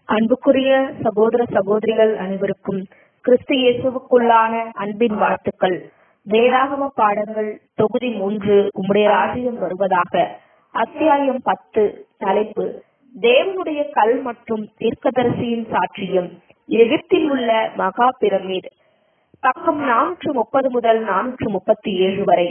அன்புக்குரிய சகோதர சகோதரிகள் அனைவருக்கும் கிறிஸ்து இயேசுவுக்குள்ளான அன்பின் வாழ்த்துக்கள். வேதாகம பாடங்கள் தொகுதி 3 உம்முடைய ராஜ்யம் வருவதாக. அத்தியாயம் 10. தலைப்பு தேவனுடைய கல் மற்றும் தீர்க்கதரிசியின் சாட்சியம். எகிப்தில் உள்ள மகா பிரமிட். பக்கம் 430 முதல் 437 வரை.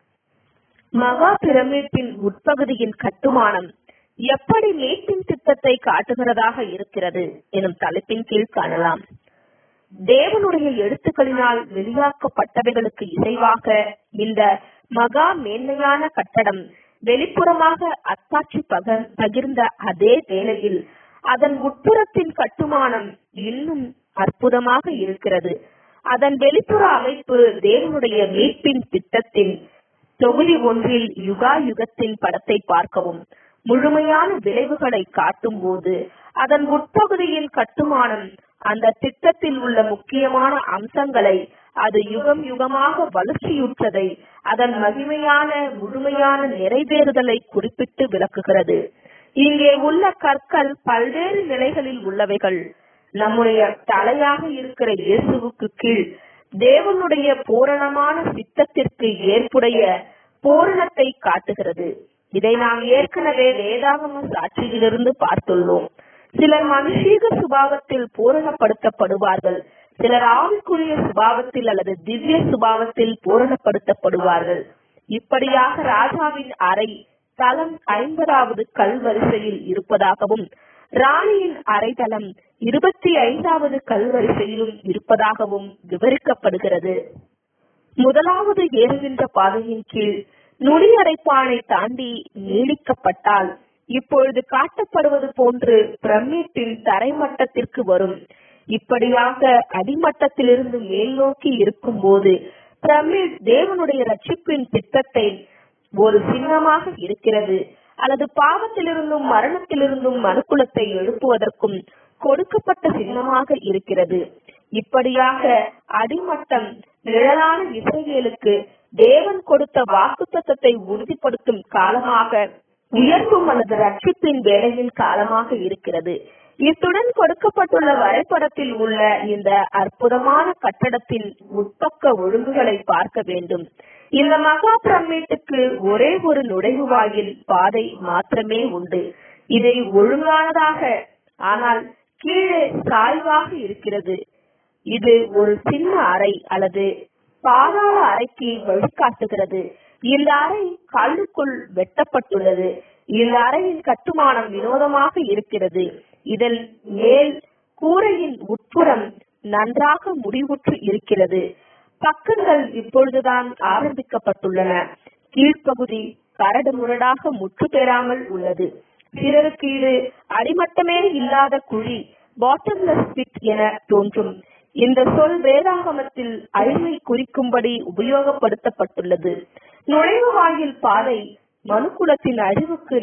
மகா பிரமிட்டின் உட்பகுதியின் கட்டுமானம் எப்படி மீட்பின் திட்டத்தை காட்டுகிறதாக இருக்கிறது எனும் தலைப்பின் கீழ் காணலாம். தேவனுடைய எழுத்துக்களினால் வெளியாக்கப்பட்டவைகளுக்கு இசைவாக இந்த மகா மேன்மையான கட்டடம் வெளிப்புறமாக அத்தாட்சி பகிர்ந்த அதே வேளையில் அதன் உட்புறத்தின் கட்டுமானம் இன்னும் அற்புதமாக இருக்கிறது. அதன் வெளிப்புற அமைப்பு தேவனுடைய மீட்பின் திட்டத்தின் தொகுதி 1 யுகா யுகத்தின் படத்தை பார்க்கவும். முழுமையான விளைவுகளை காட்டும் போது அதன் உட்பகுதியின் கட்டுமானம் அந்த திட்டத்தில் உள்ள முக்கியமான அம்சங்களை, அது யுகம் யுகமாக வளர்ச்சியுற்றதை, அதன் மகிமையான முழுமையான நிறைவேறுதலை குறிப்பிட்டு விளக்குகிறது. இங்கே உள்ள கற்கள் பல்வேறு நிலைகளில் உள்ளவைகள். நம்முடைய தலையாக இருக்கிற இயேசுவுக்கு கீழ் தேவனுடைய பூரணமான சித்தத்திற்கு ஏற்புடைய பூரணத்தை காட்டுகிறது. இதை நாம் ஏற்கனவே வேதாகம சாட்சியிலிருந்து பார்த்துள்ளோம். சிலர் மனுஷீக சுபாவத்தில் பூரணப்படுத்தப்படுவார்கள், சிலர் ஆவிக்குரிய சுபாவத்தில் அல்லது திவ்ய சுபாவத்தில் பூரணப்படுத்தப்படுவார்கள். இப்படியாக ராஜாவின் அறை தளம் 50வது கல் வரிசையில் இருப்பதாகவும், ராணியின் அறைதளம் 25வது கல் வரிசையிலும் இருப்பதாகவும் விவரிக்கப்படுகிறது. முதலாவது ஏறுகின்ற பாதையின் கீழ் நுனியடைப்பானை தாண்டி நீடிக்கப்பட்டால் இப்பொழுது காட்டப்படுவது போன்று பிரமிட்டின் தரைமட்டத்திற்கு வரும். இப்படியாக அடிமட்டத்திலிருந்து மேல் நோக்கி இருக்கும் போது பிரமிட் தேவனுடைய ரட்சிப்பின் திட்டத்தை ஒரு சின்னமாக இருக்கிறது, அல்லது பாவத்திலிருந்தும் மரணத்திலிருந்தும் மனுக்குலத்தை எழுப்புவதற்கும் கொடுக்கப்பட்ட சின்னமாக இருக்கிறது. இப்படியாக அடிமட்டம் நிழலான இஸ்ரவேலுக்கு தேவன் கொடுத்த வாக்குத்தத்தத்தை உறுதிப்படுத்தும் காலமாக, உயர்வும் அல்லது ரட்சிப்பின் வேலையின் காலமாக இருக்கிறது. இத்துடன் கொடுக்கப்பட்டுள்ள வரைபடத்தில் உள்ள இந்த அற்புதமான கட்டடத்தின் உட்பக்க ஒழுங்குகளை பார்க்க வேண்டும். இந்த மகா பிரமிட்டுக்கு ஒரே ஒரு நுழைவு வாயில் பாதை மாத்திரமே உண்டு. இதை ஒழுங்கானதாக ஆனால் கீழே சாய்வாக இருக்கிறது. இது ஒரு சின்ன அறை அல்லது பாதாள அறைக்கு வழிகாட்டுகிறது. இந்த அறை கல்லுக்குள் வெட்டப்பட்டுள்ளது. இந்த அறையின் கட்டுமானம் வினோதமாக இருக்கிறது. இதன் மேல் கூரையின் உட்புறம் நன்றாக முடிவுற்று இருக்கிறது. பக்கங்கள் இப்பொழுதுதான் ஆரம்பிக்கப்பட்டுள்ளன. கீழ்ப்பகுதி கரடு முரடாக முற்று பெறாமல் உள்ளது. சிலருக்கு இது அடிமட்டமே இல்லாத குழி, பாட்டம்லெஸ் பிட் என தோன்றும். இந்த சொல் வேதாகமத்தில் அழிவை குறிக்கும்படி உபயோகப்படுத்தப்பட்டுள்ளது. நுழைவு வாயில் பாதை மனுக்குலத்தின் அழிவுக்கு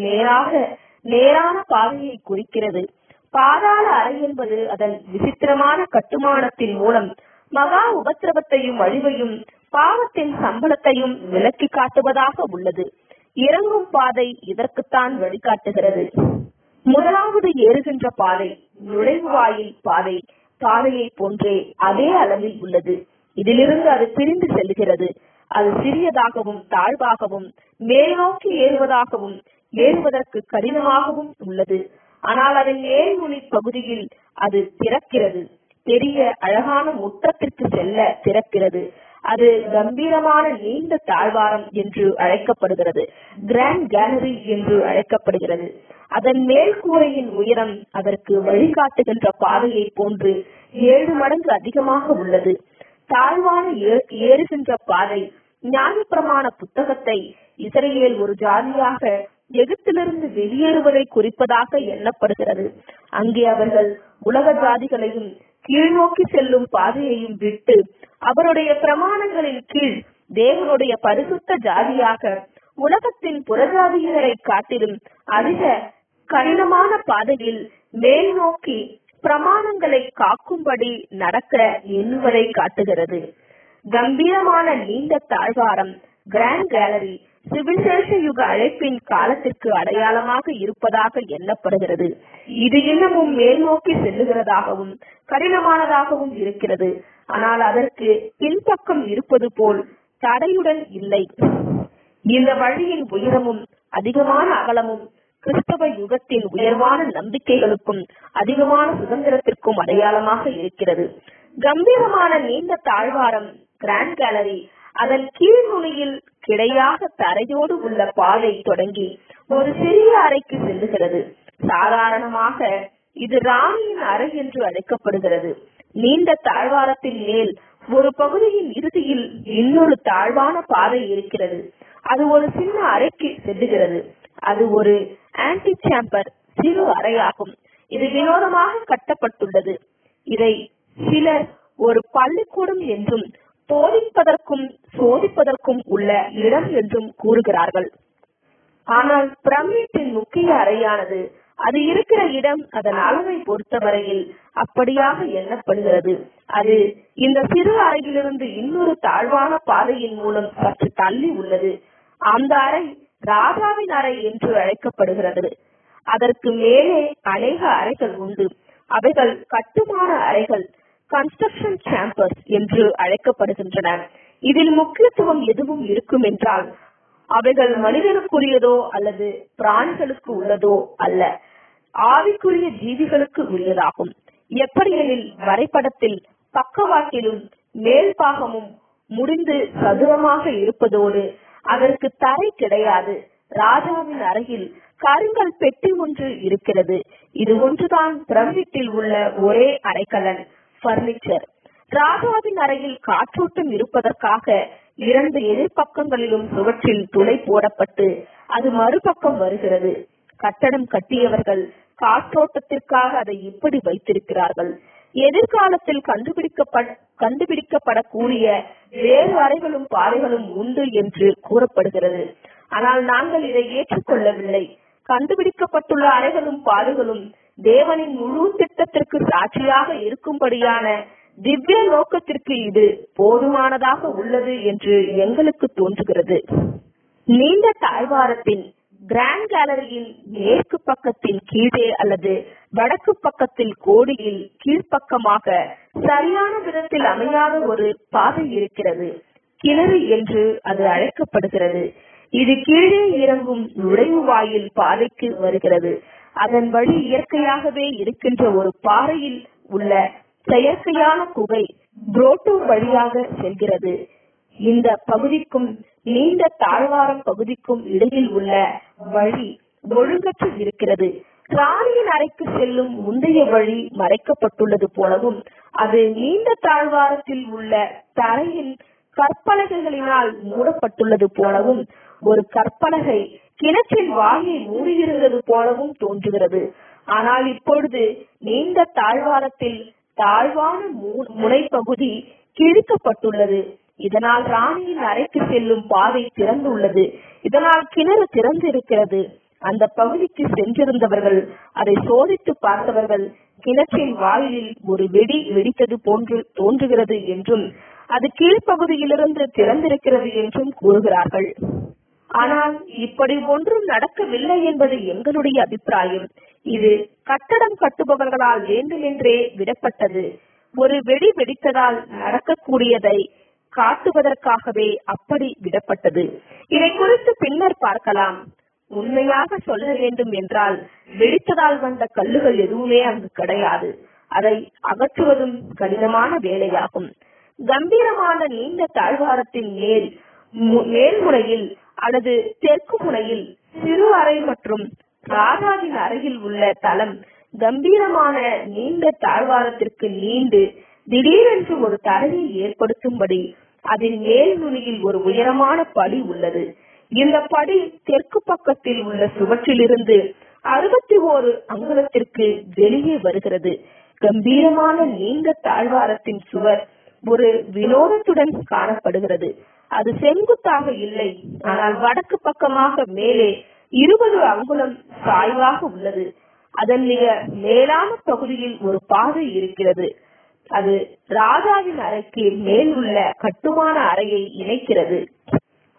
நேரான பாதையை குறிக்கிறது. பாதாள அறை என்பது அதன் விசித்திரமான கட்டுமானத்தின் மூலம் மகா உபத்திரவத்தையும் அழிவையும் பாவத்தின் சம்பளத்தையும் விலக்கி காட்டுவதாக உள்ளது. இறங்கும் பாதை இதற்குத்தான் வழிகாட்டுகிறது. முதலாவது ஏறுகின்ற பாதை நுழைவு வாயில் பாதையை போன்றே அதே அளவில் உள்ளது. இதிலிருந்து அது பிரிந்து செல்கிறது. அது சிறியதாகவும் தாழ்வாகவும் மேல் நோக்கி ஏறுவதாகவும் ஏறுவதற்கு கடினமாகவும் உள்ளது. ஆனால் அதன் மேல் நுனி பகுதியில் அது திறக்கிறது. பெரிய அழகான முற்றத்திற்கு செல்ல திறக்கிறது. அது கம்பீரமான நீண்ட தாழ்வாரம் என்று அழைக்கப்படுகிறது. கிராண்ட் கேலரி என்று அழைக்கப்படுகிறது. அதன் மேல் கூரையின் உயரம் அதற்கு வழிகாட்டுகின்ற பாதையை போன்று 7 மடங்கு அதிகமாக உள்ளது. தாழ்வான ஏறுகின்ற பாதை நியாயப்பிரமாண புத்தகத்தை இஸ்ரவேல் ஒரு ஜாதியாக எகிப்திலிருந்து வெளியேறுவதை குறிப்பதாக எண்ணப்படுகிறது. அங்கே அவர்கள் உலக ஜாதிகளையும் கீழ்நோக்கி செல்லும் பாதையையும் விட்டு அவருடைய பிரமாணங்களின் கீழ் தேவனுடைய பரிசுத்த ஜாதியாக உலகத்தின் புறஜாதியினரை காட்டிலும் அதிக கடினமான பாதையில் மேல் நோக்கி பிரமாணங்களை காக்கும்படி நடக்க எண்ணுவதை காட்டுகிறது. கம்பீரமான நீண்ட தாழ்வாரம் கிராண்ட் கேலரி சிவிசேஷ யுக அழைப்பின் காலத்திற்கு அடையாளமாக இருப்பதாக எண்ணப்படுகிறது. இது இன்னமும் மேல் நோக்கி செல்லுகிறதாகவும் கடினமானதாகவும் இருக்கிறது. ஆனால் அதற்கு பின்பக்கம் இருப்பது போல் தடையுடன் இல்லை. இந்த வழியின் உயரமும் அதிகமான அகலமும் கிறிஸ்தவ யுகத்தின் உயர்வான நம்பிக்கைகளுக்கும் அதிகமான சுதந்திரத்திற்கும் அடையாளமாக இருக்கிறது. கம்பீரமான நீண்ட தாழ்வாரம் கிராண்ட் கேலரி அதன் கீழ் நுனியில் கிடையாக தரையோடு உள்ள பாதை தொடங்கி ஒரு சிறிய அறைக்கு செல்லுகிறது. சாதாரணமாக இது ராணியின் அறை என்று அழைக்கப்படுகிறது. நீண்ட தாழ்வாரத்தின் மேல் ஒரு பகுதியின் இறுதியில் இன்னொரு தாழ்வான பாதை இருக்கிறது. அது ஒரு சின்ன அறைக்கு செல்லுகிறது. அது ஒரு ஆன்டி சேம்பர் சிறு அறையாகும். இது வினோதமாக கட்டப்பட்டுள்ளது. இதை சிலர் ஒரு பள்ளிக்கூடம் என்றும் போதிப்பதற்கும் சோதிப்பதற்கும் உள்ள இடம் என்றும் கூறுகிறார்கள். ஆனால் பிரமிட்டின் முக்கிய அறையானது அது இருக்கிற இடம் அதன் அளவை பொறுத்தவரையில் அப்படியாக எண்ணப்படுகிறது. அது இந்த சிறு அறையிலிருந்து இன்னொரு தாழ்வான பாதையின் மூலம் சற்று தள்ளி உள்ளது. அந்த அறை ராஜாவின் அறை என்று அழைக்கப்படுகிறது. அதற்கு மேலே அநேக அறைகள் உண்டு. அவைகள் கட்டுமான அறைகள், கன்ஸ்ட்ரக்ஷன் சேம்பர்ஸ் என்று அழைக்கப்படுகின்றன. இதில் முக்கியத்துவம் எதுவும் இருக்கும் என்றால் அவைகள் மனிதனுக்குரியதோ அல்லது பிராணிகளுக்கு உள்ளதோ அல்ல, ஆவிக்குரிய ஜீவிகளுக்கு உரியதாகும். எப்படியெனில் வரைபடத்தில் பக்கவாட்டிலும் மேல் பாகமும் முடிந்து சதுரமாக இருப்பதோடு அதற்கு தரை கிடையாது. ராஜாவின் அறையில் கருங்கல் பெட்டி ஒன்று இருக்கிறது. இது ஒன்றுதான் பிரமிட்டில் உள்ள ஒரே அறைக்கலன் பர்னிச்சர். ராஜாவின் அறையில் காற்றோட்டம் இருப்பதற்காக 2 எதிர்பக்கங்களிலும் சுவற்றில் துளை போடப்பட்டு அது மறுபக்கம் வருகிறது. கட்டடம் கட்டியவர்கள் காற்றோட்டத்திற்காக அதை இப்படி வைத்திருக்கிறார்கள். எதிர்காலத்தில் கண்டுபிடிக்கப்படக்கூடிய வேறு அறைகளும் பாதைகளும் உண்டு என்று கூறப்படுகிறது. ஆனால் நாங்கள் இதை ஏற்றுக்கொள்ளவில்லை. கண்டுபிடிக்கப்பட்டுள்ள அறைகளும் பாதைகளும் தேவனின் முழு திட்டத்திற்கு சாட்சியாக இருக்கும்படியான திவ்ய நோக்கத்திற்கு இது போதுமானதாக உள்ளது என்று எங்களுக்கு தோன்றுகிறது. நீண்ட தாழ்வாரத்தின் கிராண்ட் கேலரியின் மேற்கு பக்கத்தின் கீழே அல்லது வடக்கு பக்கத்தில் கோடியில் கீழ்ப்பக்கமாக சரியான விதத்தில் அமையாத ஒரு பாதை இருக்கிறது. கிணறு என்று அது அழைக்கப்படுகிறது. இது கீழே இறங்கும் நுழைவு வாயில் பாதைக்கு வருகிறது. அதன் வழி இயற்கையாகவே இருக்கின்ற ஒரு பாறையில் உள்ள செயற்கையான குகை புரோட்டோ வழியாக செல்கிறது. இந்த பகுதிக்கும் நீண்ட தாழ்வாரம் பகுதிக்கும் இடையில் உள்ள வழி ஒழுங்கற்று இருக்கிறது. ராணியின் அறைக்கு செல்லும் முந்தைய வழி மறைக்கப்பட்டுள்ளது போலவும் அது நீண்ட தாழ்வாரத்தில் உள்ள தரையின் கற்பலகைகளினால் மூடப்பட்டுள்ளது போலவும் ஒரு கற்பலகை கிணற்றின் வாயை மூடியிருந்தது போலவும் தோன்றுகிறது. ஆனால் இப்பொழுது நீண்ட தாழ்வாரத்தில் தாழ்வான முனைப்பகுதி கிழிக்கப்பட்டுள்ளது. இதனால் ராணியின் அறைக்கு செல்லும் பாதை திறந்துள்ளது. இதனால் கிணறு திறந்திருக்கிறது. அந்த பகுதிக்கு சென்றிருந்தவர்கள், அதை சோதித்து பார்த்தவர்கள், கிணற்றின் வாயிலில் ஒரு வெடி வெடித்தது போன்று தோன்றுகிறது என்றும் அது கீழ்ப்பகுதியிலிருந்து திறந்திருக்கிறது என்றும் கூறுகிறார்கள். ஆனால் இப்படி ஒன்றும் நடக்கவில்லை என்பது எங்களுடைய அபிப்பிராயம். இது கட்டடம் கட்டுபவர்களால் வேண்டுமென்றே விடப்பட்டது. ஒரு வெடி வெடித்ததால் நடக்கக்கூடியதை காட்டுவதற்காகவே அப்படி விடப்பட்டது. இதை குறித்து பின்னர் பார்க்கலாம். உண்மையாக சொல்ல வேண்டும் என்றால் வெடித்ததால் வந்த கல்லுகள் எதுவுமே அங்கு கிடையாது. அதை அகற்றுவதும் கடினமான வேலையாகும். கம்பீரமான நீண்ட தாழ்வாரத்தின் மேல்முனையில் அல்லது தெற்கு முனையில் சிறு அறை மற்றும் ராஜாவின் அறையில் உள்ள தளம் கம்பீரமான நீண்ட தாழ்வாரத்திற்கு நீண்டு திடீரென்று ஒரு தரையை ஏற்படுத்தும்படி அதன் மேல் நுனியில் ஒரு உயரமான படி உள்ளது. இந்த படி தெற்கு பக்கத்தில் உள்ள சுவற்றிலிருந்து 61 அங்குலத்திற்கு வெளியே வருகிறது. கம்பீரமான நீண்ட தாழ்வாரத்தின் சுவர் ஒரு வினோதத்துடன் காணப்படுகிறது. அது செங்குத்தாக இல்லை, ஆனால் வடக்கு பக்கமாக மேலே 20 அங்குலம் சாய்வாக உள்ளது. அதன் மிக மேலான பகுதியில் ஒரு பாதை இருக்கிறது. அது ராஜாவின் அறைக்கு மேல் உள்ள கட்டுமான அறையை இணைக்கிறது.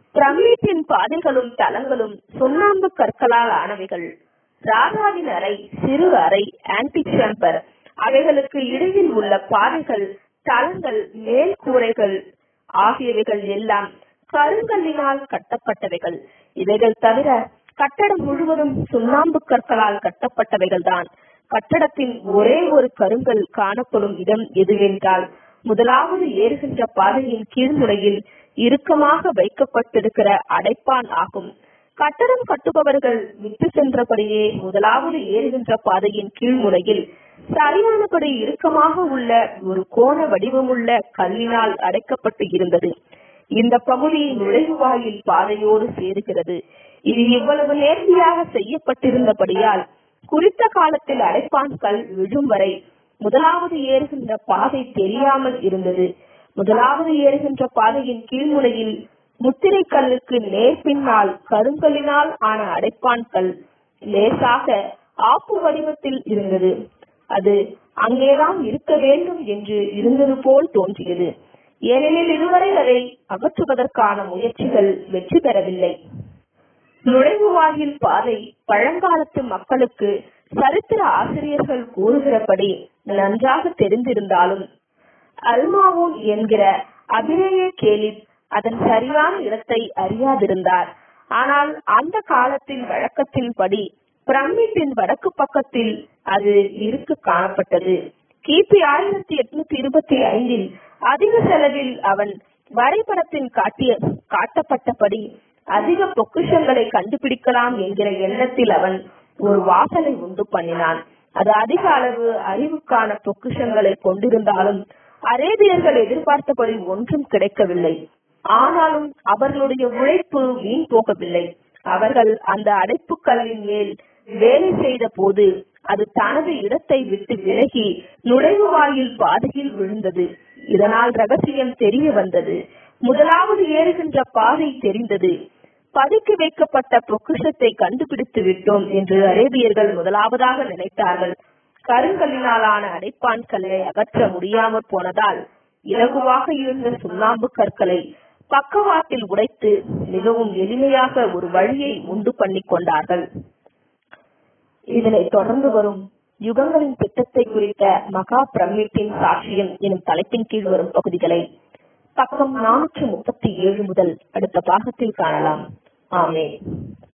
பிரமிட்டின் பாதைகளும் தளங்களும் சுண்ணாம்பு கற்களால் ஆனவைகள். ராஜாவின் அறை, சிறு அறை, ஆன்டி சேம்பர், அவைகளுக்கு இடையில் உள்ள பாதைகள், தளங்கள், மேல் கூரைகள் ஆகியவைகள் எல்லாம் கருங்கல்லினால் கட்டப்பட்டவைகள். இவைகள் தவிர கட்டடம் முழுவதும் சுண்ணாம்பு கற்களால் கட்டப்பட்டவைகள் தான். கட்டடத்தின் ஒரே ஒரு கருங்கல் காணப்படும் இடம் எதுவென்றால் முதலாவது ஏறுகின்ற பாதையின் கீழ்முனையில் இறுக்கமாக வைக்கப்பட்டிருக்கிற அடைப்பான் ஆகும். கட்டடம் கட்டுபவர்கள் விட்டு சென்றபடியே முதலாவது ஏறுகின்ற பாதையின் கீழ்முனையில் சரியானபடி இறுக்கமாக உள்ள ஒரு கோண வடிவமுள்ள கல்லினால் அடைக்கப்பட்டு இருந்தது. இந்த பகுதி நுழைவு வாயில் பாதையோடு சேருகிறது. இது இவ்வளவு நேர்த்தியாக செய்யப்பட்டிருந்தபடியால் குறித்த காலத்தில் அடைப்பான் கல் விழும் வரை முதலாவது ஏறுகின்ற பாதை தெரியாமல் இருந்தது. முதலாவது ஏறுகின்ற பாதையின் கீழ்முனையில் முத்திரை கல்லுக்கு நேர் பின்னால் கருங்கல்லினால் ஆன அடைப்பான் கல் லேசாக ஆப்பு வடிவத்தில் இருந்தது. அது அங்கேதான் இருக்க வேண்டும் என்று இருந்தது போல் தோன்றியது. ஏனெனில் இதுவரை அதை அகற்றுவதற்கான முயற்சிகள் வெற்றி பெறவில்லை. நுழைவு வாயில் பாதை பழங்காலத்து மக்களுக்கு சரித்திர ஆசிரியர்கள் கூறுகிறபடி நன்றாக தெரிந்திருந்தாலும் அல்மாவூன் என்கிற அபிநய கேலிப் அதன் சரியான இடத்தை அறியாதிருந்தார். ஆனால் அந்த காலத்தின் வழக்கத்தின்படி பிரமிட்டின் வடக்கு பக்கத்தில் அது இருக்கு காணப்பட்டது. கிபி 1825 அதிக செலவில் அவன் வரைபடத்தின் காட்டப்பட்டபடி அதிக பொக்கிஷங்களை கண்டுபிடிக்கலாம் என்கிற எண்ணத்தில் அவன் ஒரு வாசலை உண்டு பண்ணினான். அது அதிக அளவு அறிவுக்கான பொக்கிஷங்களை கொண்டிருந்தாலும் அரேபியர்கள் எதிர்பார்த்தபடி ஒன்றும் கிடைக்கவில்லை. ஆனாலும் அவர்களுடைய உழைப்பு வீண் போகவில்லை. அவர்கள் அந்த அடைப்பு கல்லின் மேல் வேலை செய்த போது அது தனது இடத்தை விட்டு விலகி நுழைவு வாயில் பாதையில் விழுந்தது. இதனால் ரகசியம் தெரிய வந்தது. முதலாவது ஏறுகின்ற பாதை தெரிந்தது. பதுக்கி வைக்கப்பட்ட பொக்கிஷத்தை கண்டுபிடித்து விட்டோம் என்று அரேபியர்கள் முதலாவதாக நினைத்தார்கள். கருங்கல்லினாலான அடைப்பான் கல்லை அகற்ற முடியாமற் போனதால் இலகுவாக இருந்த சுண்ணாம்பு கற்களை பக்கவாட்டில் உடைத்து மிகவும் எளிமையாக ஒரு வழியை உண்டு பண்ணி கொண்டார்கள். இதனை தொடர்ந்து வரும் யுகங்களின் திட்டத்தை குறித்த மகா பிரமிட்டின் சாட்சியம் எனும் தலைப்பின் கீழ் வரும் பகுதிகளை பக்கம் 437 முதல் அடுத்த பாகத்தில் காணலாம். ஆமென்.